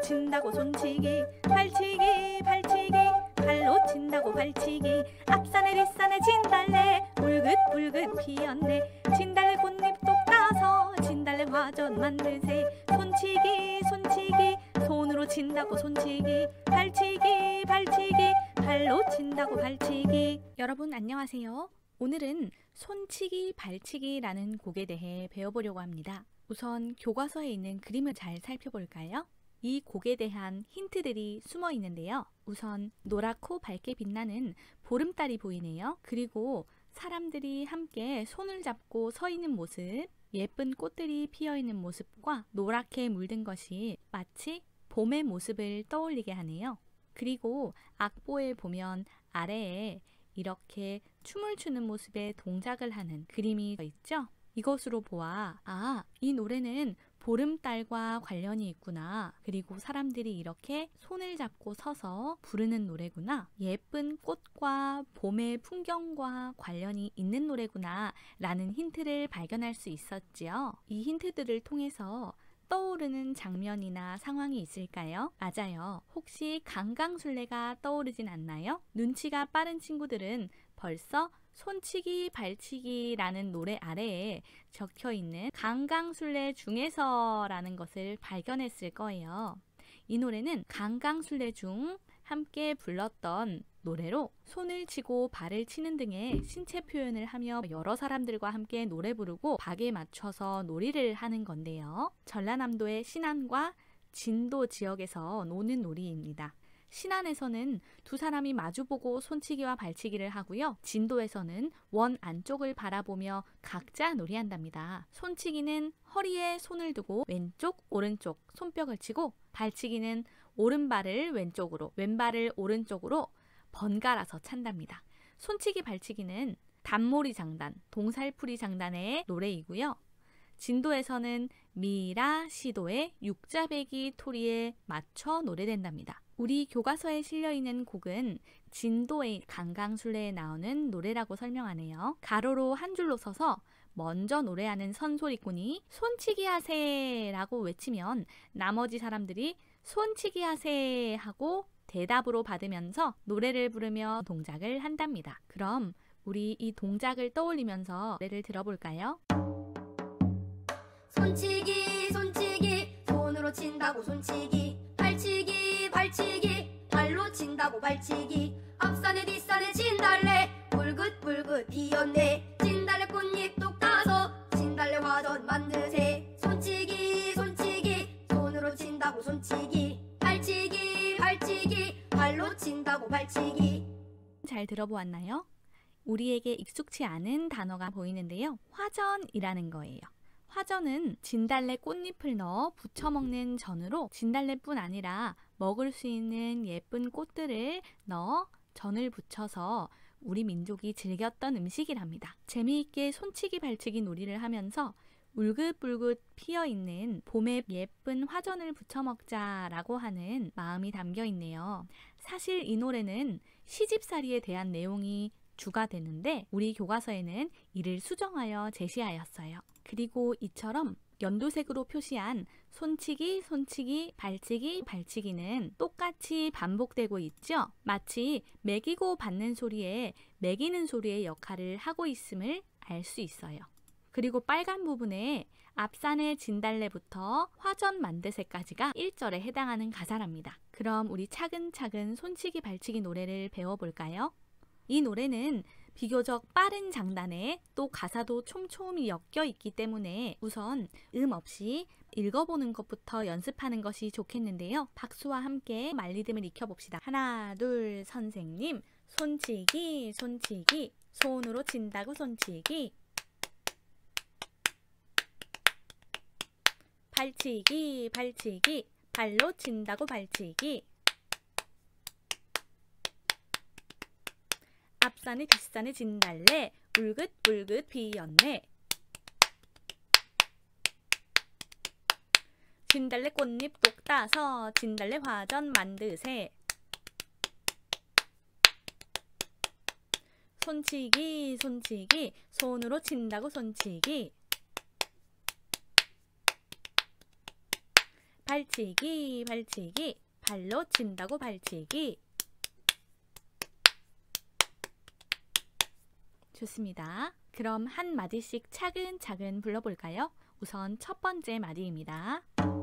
친다고 손치기 발치기 발치기 발로 친다고 발치기 앞산에 뒷산에 진달래 불긋불긋 피었네 진달래 꽃잎 똑 따서 진달래 화전 만드세 손치기 손치기 손으로 친다고 손치기 발치기 발치기 발로 친다고 발치기. 여러분 안녕하세요. 오늘은 손치기 발치기라는 곡에 대해 배워보려고 합니다. 우선 교과서에 있는 그림을 잘 살펴볼까요? 이 곡에 대한 힌트들이 숨어 있는데요. 우선 노랗고 밝게 빛나는 보름달이 보이네요. 그리고 사람들이 함께 손을 잡고 서 있는 모습, 예쁜 꽃들이 피어 있는 모습과 노랗게 물든 것이 마치 봄의 모습을 떠올리게 하네요. 그리고 악보에 보면 아래에 이렇게 춤을 추는 모습의 동작을 하는 그림이 있죠? 이것으로 보아 이 노래는 보름달과 관련이 있구나. 그리고 사람들이 이렇게 손을 잡고 서서 부르는 노래구나. 예쁜 꽃과 봄의 풍경과 관련이 있는 노래구나 라는 힌트를 발견할 수 있었지요. 이 힌트들을 통해서 떠오르는 장면이나 상황이 있을까요? 맞아요. 혹시 강강술래가 떠오르진 않나요? 눈치가 빠른 친구들은 벌써 손치기 발치기라는 노래 아래에 적혀있는 강강술래 중에서 라는 것을 발견했을 거예요. 이 노래는 강강술래 중 함께 불렀던 노래로 손을 치고 발을 치는 등의 신체 표현을 하며 여러 사람들과 함께 노래 부르고 박에 맞춰서 놀이를 하는 건데요. 전라남도의 신안과 진도 지역에서 노는 놀이입니다. 신안에서는 두 사람이 마주보고 손치기와 발치기를 하고요. 진도에서는 원 안쪽을 바라보며 각자 놀이한답니다. 손치기는 허리에 손을 두고 왼쪽, 오른쪽 손뼉을 치고 발치기는 오른발을 왼쪽으로, 왼발을 오른쪽으로 번갈아서 찬답니다. 손치기 발치기는 단모리 장단, 동살풀이 장단의 노래이고요. 진도에서는 미라, 시도의 육자배기 토리에 맞춰 노래된답니다. 우리 교과서에 실려있는 곡은 진도의 강강술래에 나오는 노래라고 설명하네요. 가로로 한 줄로 서서 먼저 노래하는 선소리꾼이 손치기 하세 라고 외치면 나머지 사람들이 손치기 하세 하고 대답으로 받으면서 노래를 부르며 동작을 한답니다. 그럼 우리 이 동작을 떠올리면서 노래를 들어볼까요? 손치기 손치기 손으로 친다고 손치기 발치기 발치기 발로 친다고 발치기 앞산에 뒷산에 진달래 불긋불긋 피었네 진달래 꽃잎 똑 따서 진달래 화전 만드세 손치기 손치기 손으로 친다고 손치기 발치기 발치기 발로 친다고 발치기. 잘 들어보았나요? 우리에게 익숙치 않은 단어가 보이는데요. 화전이라는 거예요. 화전은 진달래 꽃잎을 넣어 부쳐 먹는 전으로 진달래뿐 아니라 먹을 수 있는 예쁜 꽃들을 넣어 전을 부쳐서 우리 민족이 즐겼던 음식이랍니다. 재미있게 손치기 발치기 놀이를 하면서 울긋불긋 피어있는 봄에 예쁜 화전을 부쳐 먹자라고 하는 마음이 담겨 있네요. 사실 이 노래는 시집살이에 대한 내용이 주가 되는데 우리 교과서에는 이를 수정하여 제시하였어요. 그리고 이처럼 연두색으로 표시한 손치기, 손치기, 발치기, 발치기는 똑같이 반복되고 있죠. 마치 매기고 받는 소리에 매기는 소리의 역할을 하고 있음을 알 수 있어요. 그리고 빨간 부분에 앞산의 진달래부터 화전 만드새까지가 1절에 해당하는 가사랍니다. 그럼 우리 차근차근 손치기 발치기 노래를 배워볼까요? 이 노래는 비교적 빠른 장단에 또 가사도 촘촘히 엮여 있기 때문에 우선 없이 읽어보는 것부터 연습하는 것이 좋겠는데요. 박수와 함께 말리듬을 익혀봅시다. 하나, 둘, 선생님. 손치기, 손치기, 손으로 친다고 손치기. 발치기, 발치기, 발로 친다고 발치기. 앞산에 뒷산에 진달래 울긋불긋 피었네. 진달래 꽃잎 똑 따서 진달래 화전 만드세. 손치기 손치기 손으로 친다고 손치기. 발치기 발치기 발로 친다고 발치기. 좋습니다. 그럼 한 마디씩 차근차근 불러볼까요? 우선 첫 번째 마디입니다.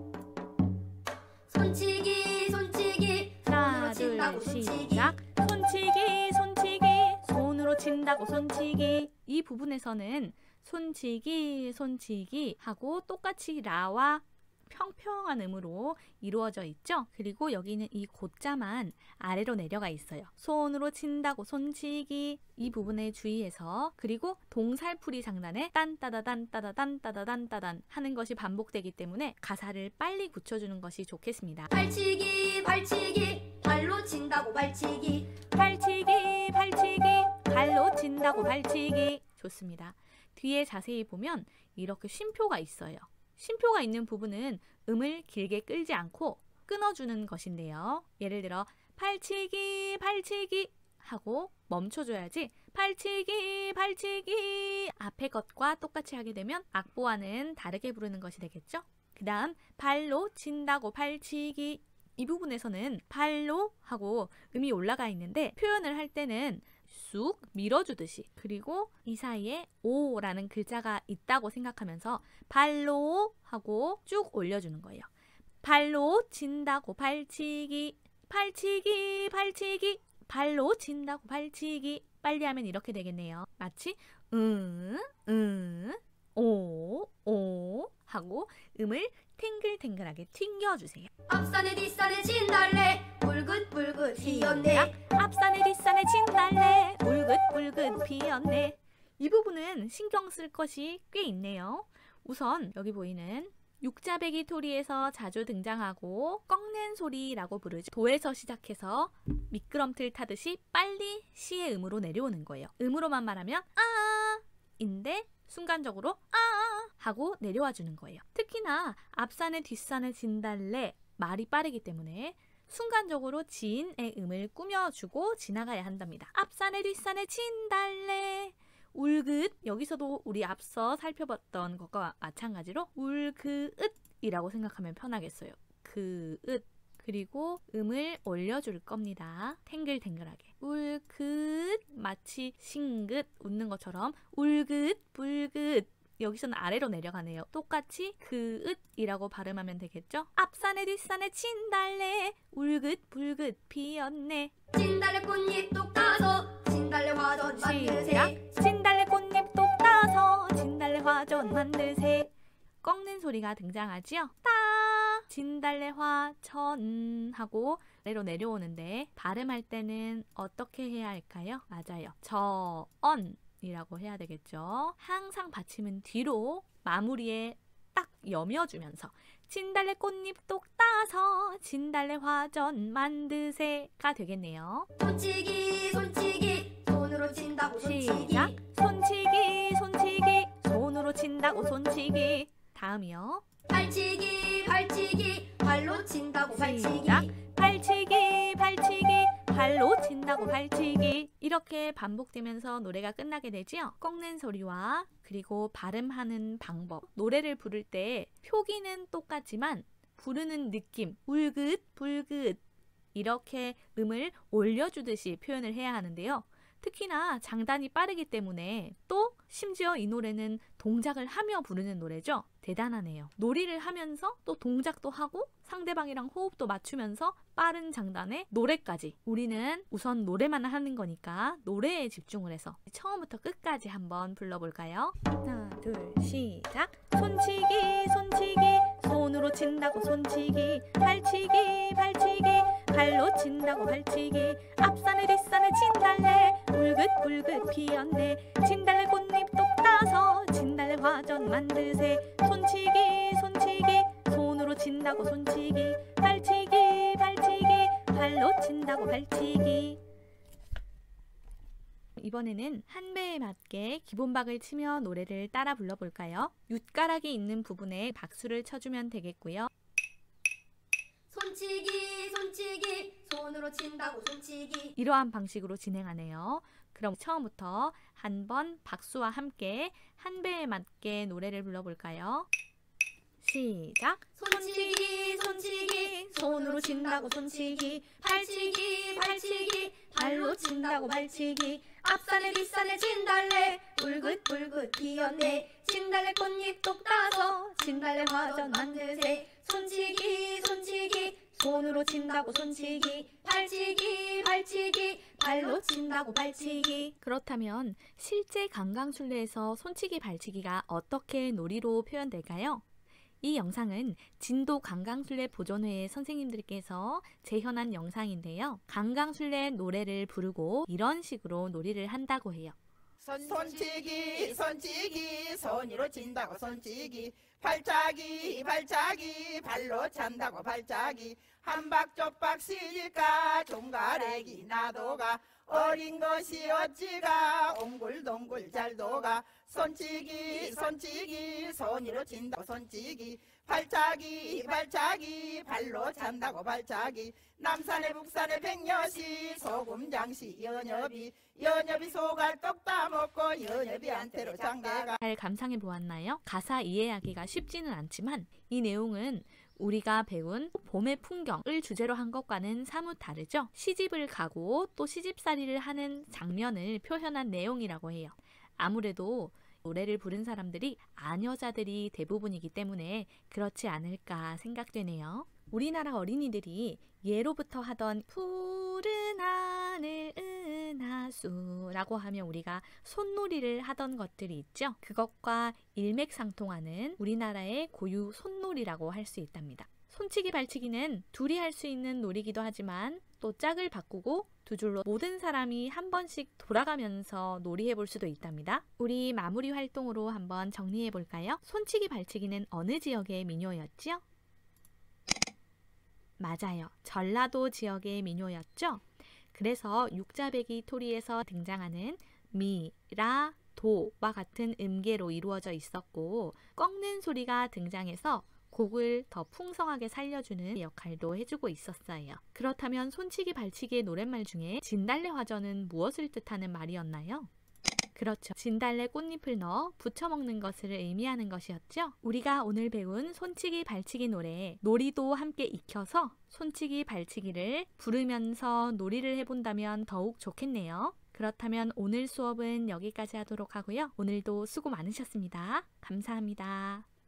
손치기 손치기 하나, 손으로 둘, 친다고 손치기. 시작! 손치기, 손치기, 손으로 친다고 손치기. 이 부분에서는 손치기, 손치기 하고 똑같이 라와 평평한 음으로 이루어져 있죠? 그리고 여기는 이 고자만 아래로 내려가 있어요. 손으로 친다고 손치기. 이 부분에 주의해서, 그리고 동살풀이 장단에 딴따다단 따다단 따다단 따단 하는 것이 반복되기 때문에 가사를 빨리 붙여주는 것이 좋겠습니다. 발치기 발치기 발로 친다고 발치기. 발치기 발치기 발로 친다고 발치기. 좋습니다. 뒤에 자세히 보면 이렇게 쉼표가 있어요. 쉼표가 있는 부분은 음을 길게 끌지 않고 끊어주는 것인데요. 예를 들어 발치기 발치기 하고 멈춰줘야지 발치기 발치기 앞에 것과 똑같이 하게 되면 악보와는 다르게 부르는 것이 되겠죠. 그 다음 발로 친다고 발치기. 이 부분에서는 발로 하고 음이 올라가 있는데 표현을 할 때는 쑥 밀어주듯이, 그리고 이 사이에 오라는 글자가 있다고 생각하면서 발로 하고 쭉 올려주는 거예요. 발로 친다고 발치기 발치기 발치기 발로 친다고 발치기. 빨리 하면 이렇게 되겠네요. 마치 오 하고 음을 탱글탱글하게 튕겨주세요. 앞산에 뒷산에 진달래 붉긋붉긋 피었네. 앞산에 뒷산에 진달래 울긋불긋 피었네. 이 부분은 신경 쓸 것이 꽤 있네요. 우선 여기 보이는 육자배기 토리에서 자주 등장하고 꺾는 소리라고 부르죠. 도에서 시작해서 미끄럼틀 타듯이 빨리 시의 음으로 내려오는 거예요. 음으로만 말하면 아 인데 순간적으로 아 하고 내려와 주는 거예요. 특히나 앞산에 뒷산에 진달래 말이 빠르기 때문에 순간적으로 지인의 음을 꾸며주고 지나가야 한답니다. 앞산에 뒷산에 진달래 울긋. 여기서도 우리 앞서 살펴봤던 것과 마찬가지로 울그읒이라고 생각하면 편하겠어요. 그읒. 그리고 음을 올려줄 겁니다. 탱글탱글하게. 울긋. 마치 싱긋 웃는 것처럼 울긋 불긋. 여기서는 아래로 내려가네요. 똑같이 그읒이라고 발음하면 되겠죠? 앞산에 뒷산에 진달래 울긋불긋 피었네. 진달래 꽃잎 똑 따서 진달래 화전 만드세. 진달래 꽃잎 똑 따서 진달래 화전 만드세. 꺾는 소리가 등장하지요? 따 진달래 화천 하고 아래로 내려오는데 발음할 때는 어떻게 해야 할까요? 맞아요. 저언 이라고 해야 되겠죠. 항상 받침은 뒤로 마무리에 딱 여며주면서 진달래 꽃잎 똑 따서 진달래 화전 만드세가 되겠네요. 손치기 손치기 손으로 친다고 손치기. 시작! 손치기 손치기 손으로 친다고 손치기. 다음이요. 발치기 발치기 발로 친다고 발치기. 시작! 발치기 발치기 발로 친다고 발치기. 이렇게 반복되면서 노래가 끝나게 되지요. 꺾는 소리와 그리고 발음하는 방법. 노래를 부를 때 표기는 똑같지만 부르는 느낌, 울긋 불긋 이렇게 음을 올려주듯이 표현을 해야 하는데요. 특히나 장단이 빠르기 때문에 또 심지어 이 노래는 동작을 하며 부르는 노래죠. 대단하네요. 놀이를 하면서 또 동작도 하고 상대방이랑 호흡도 맞추면서 빠른 장단에 노래까지. 우리는 우선 노래만 하는 거니까 노래에 집중을 해서 처음부터 끝까지 한번 불러볼까요? 하나, 둘, 시작! 손치기 손치기 손으로 친다고 손치기 발치기 발치기 발로 친다고 발치기. 앞산에 뒷산에 진달래 울긋불긋 피었네. 진달래 꽃잎 똑 따서 진달래 화전 만드세. 손치기 손치기 손으로 친다고 손치기 발치기 발치기 발로 친다고 발치기. 이번에는 한 배에 맞게 기본박을 치며 노래를 따라 불러볼까요? 윷가락이 있는 부분에 박수를 쳐주면 되겠고요. 손치기 손치기 손으로 친다고 손치기. 이러한 방식으로 진행하네요. 그럼 처음부터 한번 박수와 함께 한 배에 맞게 노래를 불러볼까요? 시작. 손치기 손치기 손으로 친다고 손치기. 발치기 발치기 발로 친다고 발치기. 앞산에 뒷산에 진달래 붉긋붉긋 피었네 진달래 꽃잎 똑 따서 진달래 화전 만드세. 손치기 손치기 손으로 친다고 손치기. 발치기 발치기 발로 친다고 발치기. 그렇다면 실제 강강술래에서 손치기 발치기가 어떻게 놀이로 표현될까요? 이 영상은 진도 강강술래 보존회 선생님들께서 재현한 영상인데요. 강강술래 노래를 부르고 이런 식으로 놀이를 한다고 해요. 손치기 손치기 손으로 친다고 손치기 발차기 발차기 발로 찬다고 발차기 한박조박 시집가 종가래기 나도가 어린 것이 어찌가 옹굴동굴 잘도가 손치기 손치기 손으로 친다고 손치기 발차기 발차기 발로 찬다고 발차기 남산에 북산에 백녀시 소금장시 연엽이 소갈 떡 따먹고 연엽이한테로 장가가. 잘 감상해 보았나요? 가사 이해하기가 쉽지는 않지만 이 내용은 우리가 배운 봄의 풍경을 주제로 한 것과는 사뭇 다르죠. 시집을 가고 또 시집살이를 하는 장면을 표현한 내용이라고 해요. 아무래도 노래를 부른 사람들이 아녀자들이 대부분이기 때문에 그렇지 않을까 생각되네요. 우리나라 어린이들이 예로부터 하던 푸른 하늘 은하수라고 하면 우리가 손놀이를 하던 것들이 있죠. 그것과 일맥상통하는 우리나라의 고유 손놀이라고 할 수 있답니다. 손치기 발치기는 둘이 할 수 있는 놀이기도 하지만 또 짝을 바꾸고 두 줄로 모든 사람이 한 번씩 돌아가면서 놀이해 볼 수도 있답니다. 우리 마무리 활동으로 한번 정리해 볼까요? 손치기 발치기는 어느 지역의 민요였죠? 맞아요. 전라도 지역의 민요였죠. 그래서 육자배기 토리에서 등장하는 미, 라, 도와 같은 음계로 이루어져 있었고 꺾는 소리가 등장해서 곡을 더 풍성하게 살려주는 역할도 해주고 있었어요. 그렇다면 손치기 발치기의 노랫말 중에 진달래 화전은 무엇을 뜻하는 말이었나요? 그렇죠. 진달래 꽃잎을 넣어 부쳐 먹는 것을 의미하는 것이었죠. 우리가 오늘 배운 손치기 발치기 노래 놀이도 함께 익혀서 손치기 발치기를 부르면서 놀이를 해본다면 더욱 좋겠네요. 그렇다면 오늘 수업은 여기까지 하도록 하고요. 오늘도 수고 많으셨습니다. 감사합니다.